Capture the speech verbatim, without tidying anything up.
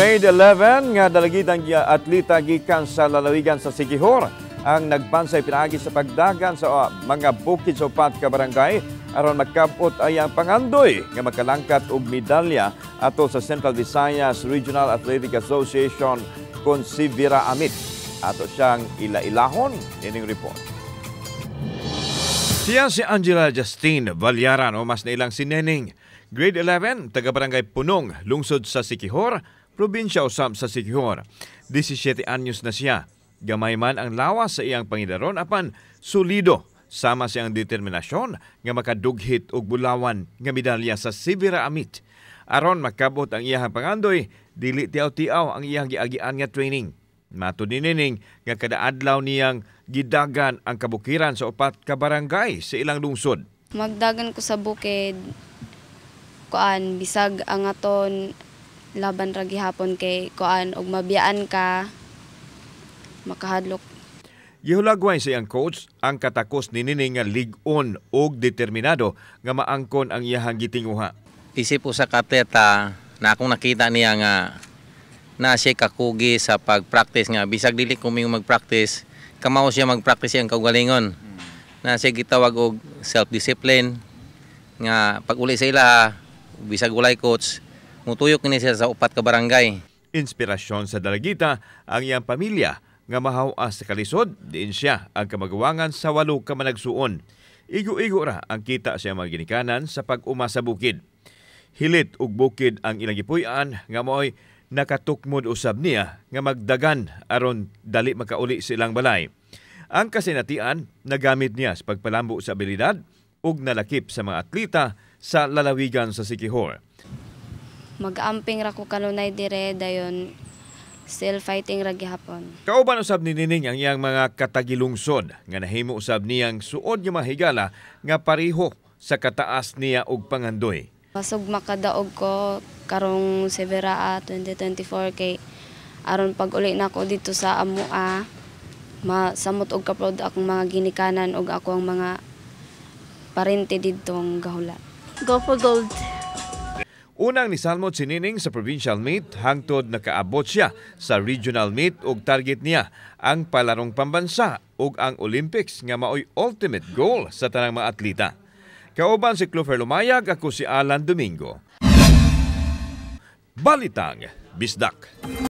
Grade eleven nga dalagitang atleta gikan sa lalawigan sa Siquijor ang nagbansay pinaagi sa pagdagan sa uh, mga bukid sa upat ka barangay aron magkabot ay ang pangandoy nga makalangkat og medalya ato sa Central Visayas Regional Athletic Association kon si Vera Amit. Ato siyang ila-ilahon ining report. Siya si Angela Justine Valyaran o mas nailang si Neneng. Grade eleven, taga-barangay Punong, lungsod sa Siquijor, probinsya usab sa Siquijor. labing-siyam anyos na siya. Gamay man ang lawas sa iyang pangidaron apan solido sama siyang determinasyon nga makadughit og bulawan nga medalya sa Sivira Amit. Aron makabot ang iyang pangandoy, dili tiaw-tiaw ang iyang giagian nga training. Matud ni Nining nga kada adlaw niyang gidagan ang kabukiran sa upat ka barangay sa ilang lungsod. Magdagan ko sa bukid kuan bisag ang aton laban ra gihapon kay kuan og mabiyaan ka makahadlok. Gihulagway sa iyang coach ang katakos ni Nining nga lig-on og determinado nga maangkon ang iyang gitinguha. Isip usa ka atleta na akong nakita niya nga na siya kakugi sa pag-practice nga bisag dili kuming mag-practice kamao siya mag-practice ang kaugalingon. Na siya gitawag og self-discipline nga pag uli sa ila bisag walay coach mutuyok ni siya sa upat ka barangay. Inspirasyon sa dalagita ang iyang pamilya nga mahawas sa kalisod, diin siya ang kamagawangan sa walo ka managsuon. Igo-igo ra ang kita siya mga ginikanan sa pag-uma sa bukid. Hilit ug bukid ang ilang gipuy-an nga mo'y nakatukmod usab niya nga magdagan aron dali makauli sa ilang balay. Ang kasinatian nagamit niya sa pagpalambo sa abilidad ug nalakip sa mga atleta sa lalawigan sa Siquijor. Mag-amping ra ko kanunay dire dayon still fighting ra gihapon. Kauban usab ni Nining ang iyang mga katagilungsod nga nahimo usab niyang suod nga mahigala nga pareho sa kataas niya og pangandoy. Pasog makadaog ko karong Sivira twenty twenty-four kay aron pag uli na ako dito sa Amua masamot og kaproud akong mga ginikanan og ako ang mga parente dito ang gahulat. Go for gold. Unang nisalmot si Nining sa provincial meet hangtod nakaabot siya sa regional meet ug target niya ang palarong pambansa ug ang Olympics nga maoy ultimate goal sa tanang mga atleta. Kauban si Clover Lumayag, ako si Alan Domingo. Balitang Bisdak.